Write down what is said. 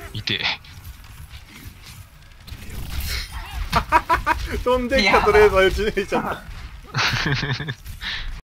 いて。 飛んできたトレーザー打ち抜いちゃった。